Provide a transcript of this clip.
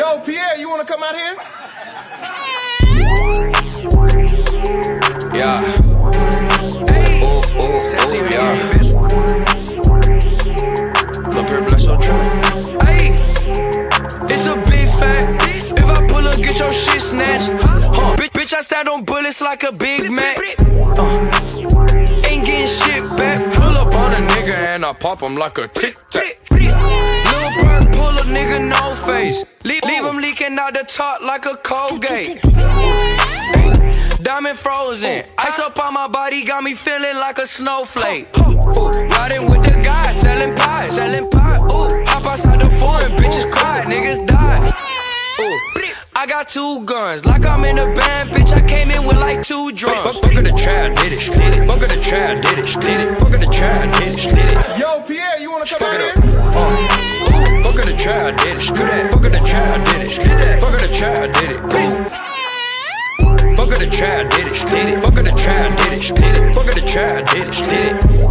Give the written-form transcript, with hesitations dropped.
Yo, Pierre, you wanna come out here? Yeah. Hey. Oh, yeah. Lil' Perp Bless so true. Hey. It's a big fact. If I pull up, get your shit snatched. Bitch, I stand on bullets like a Big Mac. Ain't getting shit back. Pull up on a nigga and I pop him like a tic-tac. Lil' Perp pull a nigga no face. Leave him leaking out the top like a Colgate. Diamond frozen, ice up on my body, got me feeling like a snowflake. Riding with the guy, selling pie. Hop outside the foreign, bitches cry, niggas die. I got 2 guns, like I'm in a band, bitch. I came in with like 2 drums. Fuck of the trap, did it, did it. Fuck of the trap, did it, did it. Fuck of the trap, did it, did it. Yo, Pierre, you wanna come out here? Fuck of the trap, did it, do that. Fuck of the trap, did it, did that. Fuck of the trap, did it. Fuck of the trap, did it, did it. Fuck of the trap, did it, did it. Fuck of the trap, did it, did it.